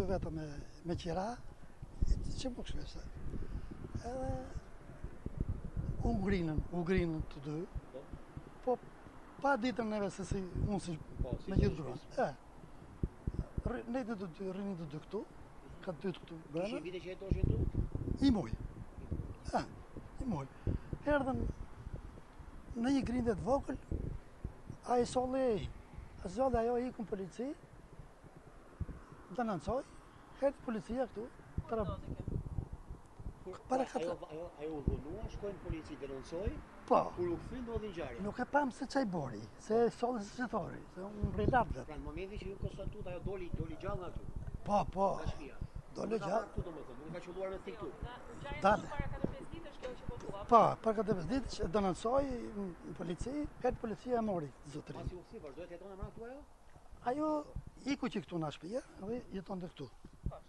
vetëm me qira, që më kështu. Edhe u ngrinën të dy, po pa ditën neve se si unë si me gjithë gruan. Ne të dy rrinin të dy këtu, ka të dy këtu brenda. Kishin vite që jetoshin këtu? I muj. I muj. Erdhen në një grindje të vogël, a i solli e i. A zolli ajo i ku në polici, dënancoj, herë policia këtu. Ajo u dhunua, shkojnë në polici, denoncoj, po. Kur u këthy ndodhi ngjarja. Nuk e pam se çaj bori, se solli se thori, se unë rri lart vetë. Pra në momentin që ju konstatut ajo doli gjallë nga këtu. Po. Doli gjallë. Këtu domethënë, nuk ka qelluar me thik këtu. Dalë. Para 4-5 ditësh kjo që votua. Po, para 4-5 ditësh e denoncoj në polici, herë policia e mori zotërin. Pasi u kthi, vazhdoi të jetonte më këtu ajo? Ajo iku që këtu në shtëpia dhe jeton dhe këtu.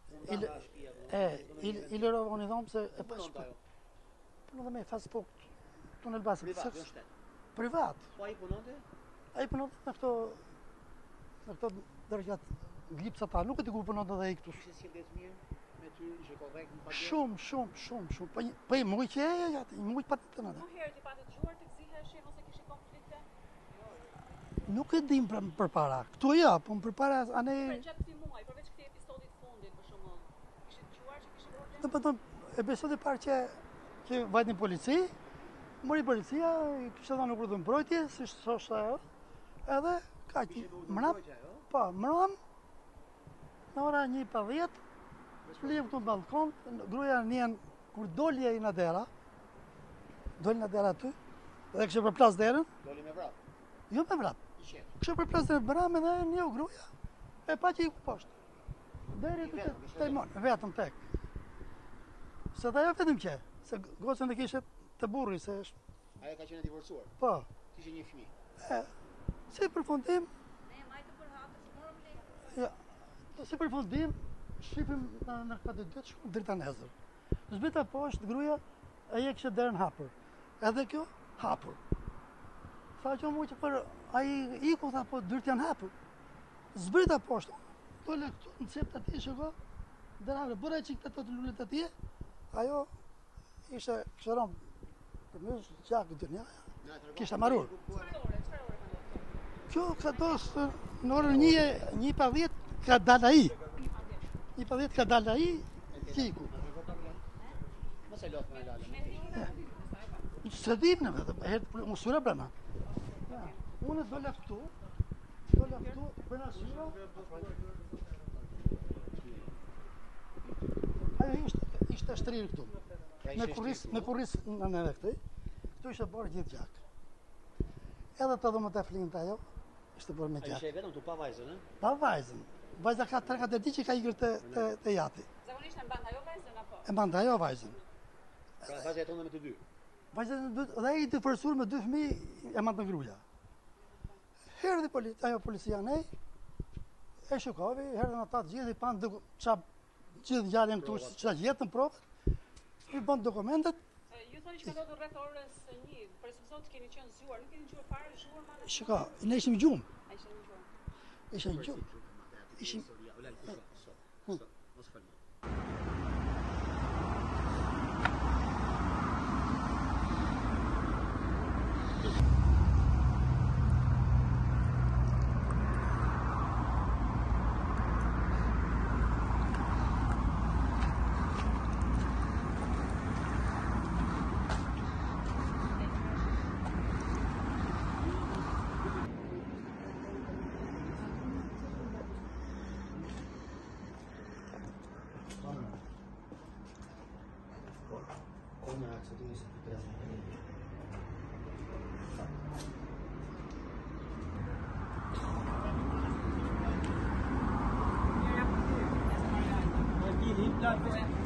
I lërova unë i dhomë se e pas shpër. Punon dhe me fas po tunel basë. Privat, jo shtet. Privat. Po ai punonte? Ai punonte në këto dërgjat glipsa ta, nuk e di ku punonte dhe ai këtu. Ishte sjelljes mirë me ty, ishte korrekt në pagesë? Shumë. Po i muj që e jatë, i muj patë të nëtë. Më herë ti patë dëgjuar të gziheshin ose kishin konflikte? Nuk e dim për para. Këtu ja, po për para ane... Për gjatë këtij muaji, përveç këtij episodit fundit për shembull, kishin dëgjuar që kishin problem? Domethënë episodi i parë që vajtin polici, mori policia, kishte dhënë urdhër mbrojtje, si thoshte ajo. Edhe kaq mram, në ora 1:10, flim këtu në balkon, gruaja nien kur doli ai në dera. Doli në dera aty, dhe kishte përplas derën. Doli me vrap. Jo me vrap. Kishte përplas derën bram edhe njeu gruaja. E pa që i ku poshtë. Deri te mon, vetëm tek. Se ta jo vetëm që, se gocën e kishte të burri, se është... Aja ka qenë divorcuar? Po. Kishte një fëmijë? Si përfundim... Ne majtë për hatës, morëm lekë. Ja, si përfundim, shqipim në këtë dytë shumë drita nezër. Zbita poshtë, gruja, aje kishte derën hapur. Edhe kjo, hapur. Tha që mu që për, aji iku, tha po, dyrt janë hapur. Zbrita poshtë, dole këtu, në cep të atje, shëko, dërave, bëra që këtë të lullet atje, ajo ishte këshëron për mësë gjakë të një, kishte marur. Kjo ka dosë në orën 1:10 ka dalë ai. 1:10 ka dalë ai, qiku. Mos e lot me lalën. Se dim në vetëm, herë më syra brana. Unë dola këtu, brana syra. Ajo ishte shtrirë këtu. Me kurris në neve këtëj, këtu ishte bërë gjithë gjak. Edhe të dhëmë të flinte ajo, ishte bërë me gjak. A ishte vetëm tu pa vajzën, e? Pa vajzën. Vajza ka 3-4 ditë që ka ikur të jati. Zakonisht e mbante ajo vajzën apo? E mbante ajo vajzën. Pra vajza jetonte me të dy? Vajza dhe ai të forsuar me 2 fëmijë e mbante gruaja. Herë dhe ajo policia nej, e shikovi, herë në ata të gjithë i panë gjithë ngjarjen këtu, çka gjetën provat, i bën dokumentet. Ju thoni që ka ndodhur rreth orës 1, për supozon të keni qenë zgjuar, nuk keni dëgjuar fare, zgjuar më. Shiko, ne ishim gjumë. A ishte zgjuar? Ishim gjumë. Ishim... Ja,